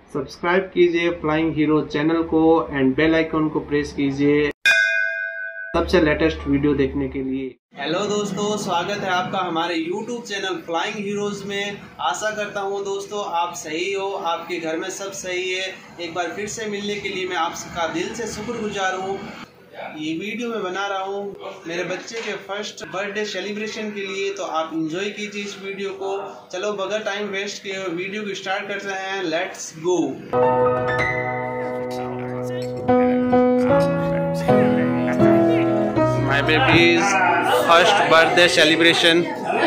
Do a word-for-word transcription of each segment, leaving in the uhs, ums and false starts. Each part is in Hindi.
सब्सक्राइब कीजिए फ्लाइंग हीरो चैनल को एंड बेल आइकन को प्रेस कीजिए सबसे लेटेस्ट वीडियो देखने के लिए। हेलो दोस्तों, स्वागत है आपका हमारे यूट्यूब चैनल फ्लाइंग हीरोज में। आशा करता हूं दोस्तों आप सही हो, आपके घर में सब सही है। एक बार फिर से मिलने के लिए मैं आपका दिल से शुक्रगुजार हूं। ये वीडियो मैं बना रहा हूँ मेरे बच्चे के फर्स्ट बर्थडे सेलिब्रेशन के लिए, तो आप एंजॉय कीजिए इस वीडियो को। चलो बगैर टाइम वेस्ट किए वीडियो को स्टार्ट करते हैं, let's go. My babies first birthday celebration.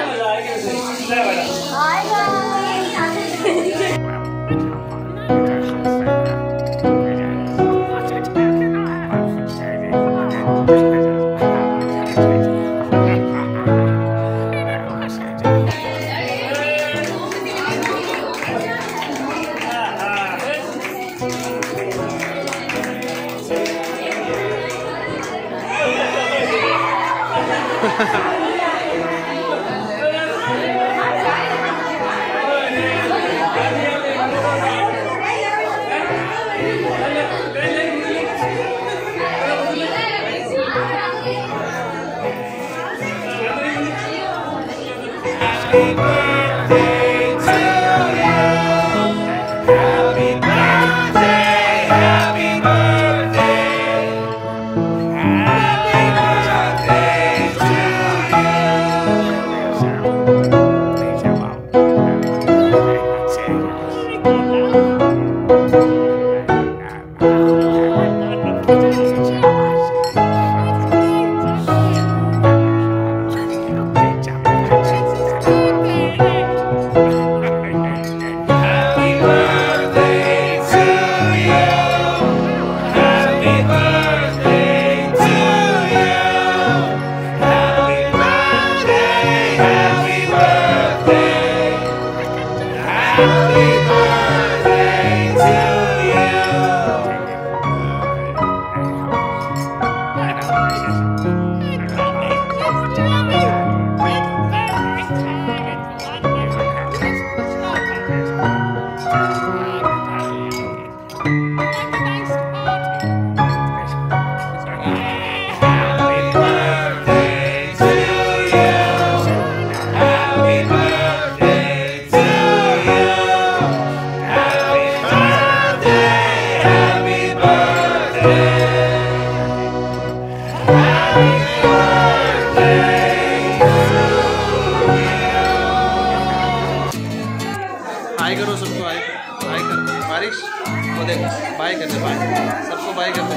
Bye करो सबको, बाय बाय कर बारिश को देख, बाय कर दे, बाय सबको बाय कर दे।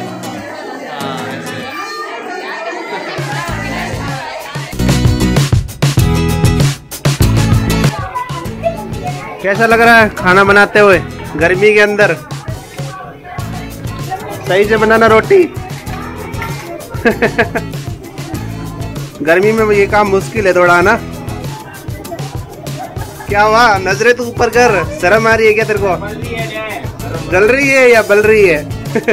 हाँ ऐसे। कैसा लग रहा है खाना बनाते हुए गर्मी के अंदर? सही से बनाना रोटी। गर्मी में ये काम मुश्किल है थोड़ा ना। क्या हुआ? नजरे तो ऊपर कर, शर्म आ रही है क्या तेरे को? जल रही है या बल रही है?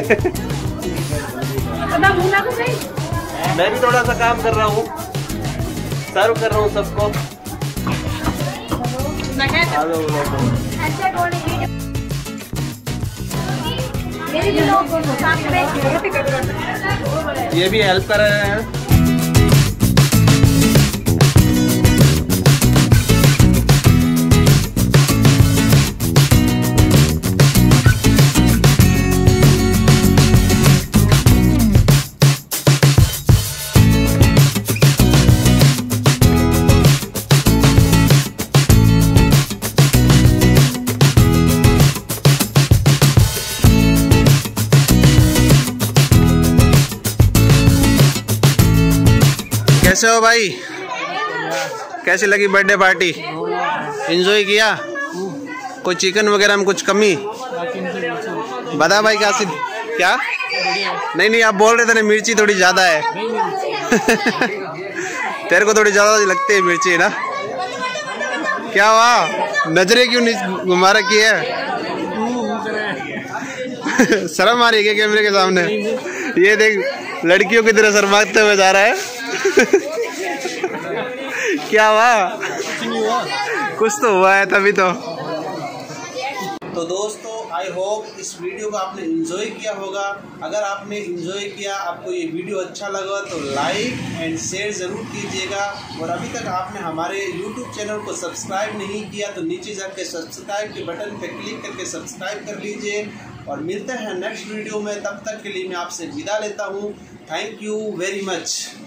मैं भी थोड़ा सा काम कर रहा हूँ, सर्व कर रहा हूँ सबको। ये भी हेल्प कर रहे हैं। कैसे हो भाई? कैसी लगी बर्थडे पार्टी? एंजॉय किया? कोई चिकन वगैरह में कुछ कमी बता भाई? क्या सिद्ध क्या? नहीं नहीं आप बोल रहे थे ना मिर्ची थोड़ी ज्यादा है। तेरे को थोड़ी ज्यादा लगती है मिर्ची ना? क्या हुआ? नजरें क्यों नहीं घुमा रखी है? शर्म आ रही है क्या कैमरे के सामने? ये देख लड़कियों की तरह शर्माते हुए जा रहा है। क्या हुआ? कुछ तो हुआ है तभी तो। तो दोस्तों आई होप इस वीडियो को आपने एंजॉय किया होगा। अगर आपने एंजॉय किया, आपको ये वीडियो अच्छा लगा तो लाइक एंड शेयर ज़रूर कीजिएगा। और अभी तक आपने हमारे यूट्यूब चैनल को सब्सक्राइब नहीं किया तो नीचे जाके सब्सक्राइब के बटन पर क्लिक करके सब्सक्राइब कर लीजिए। और मिलते हैं नेक्स्ट वीडियो में, तब तक के लिए मैं आपसे विदा लेता हूँ। Thank you very much.